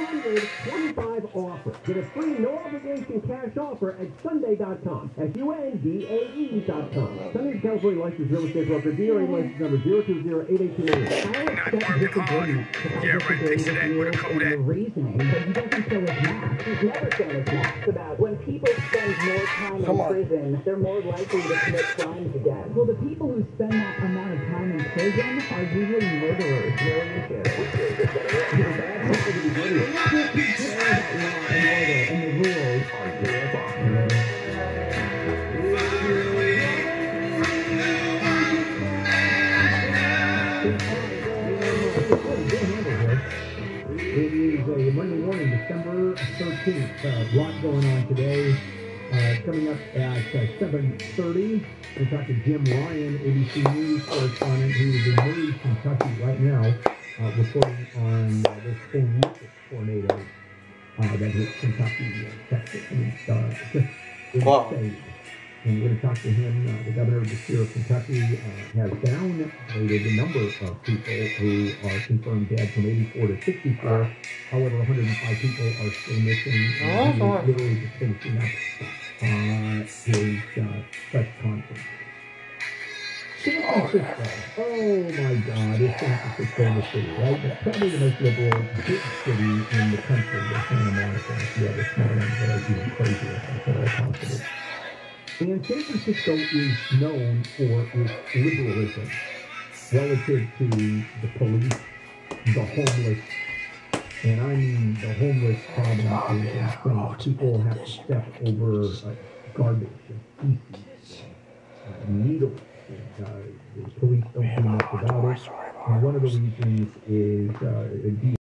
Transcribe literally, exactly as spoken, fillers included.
standard twenty-five offer. Get a free no-obligation cash offer at Sunday dot com. S U N D A E dot com. Sunday California licensed real estate broker. D R A license number zero two zero eight eight two nine. Not parking hard. Yeah, right next to that with a code at. Reasoning, but he doesn't tell us math. He's never shown us math about when people spend more time in prison, they're more likely to commit crimes again. Well, the people who spend that amount of time in prison are usually murderers. Very issue. And the rules are It is a Monday morning, December thirteenth. Uh, a lot going on today. Uh, coming up at uh, seven thirty, we'll talk to Jim Ryan, A B C News correspondent, who is in Murray, Kentucky right now, uh, reporting on uh, this horrific tornado uh, that hit Kentucky and Texas. I mean, uh, just Wow. insane. And we're going to talk to him. Uh, the governor of the state of Kentucky uh, has downgraded the number of people who are confirmed dead from eighty-four to sixty-four. However, one hundred five people are still missing. Uh, Oh, he's literally just finishing up uh, his uh, press conference. San Francisco. Oh my God, it's San Francisco in the city, right? It's probably the most liberal big city in the country. With Santa Monica and a few other small ones that are even crazier if at all possible. And San Francisco is known for its liberalism relative to the police, the homeless, and I mean the homeless problem is insane. People have to step over uh, garbage and feces, uh, needles, and uh, the police don't do much about it. And one of the reasons is uh,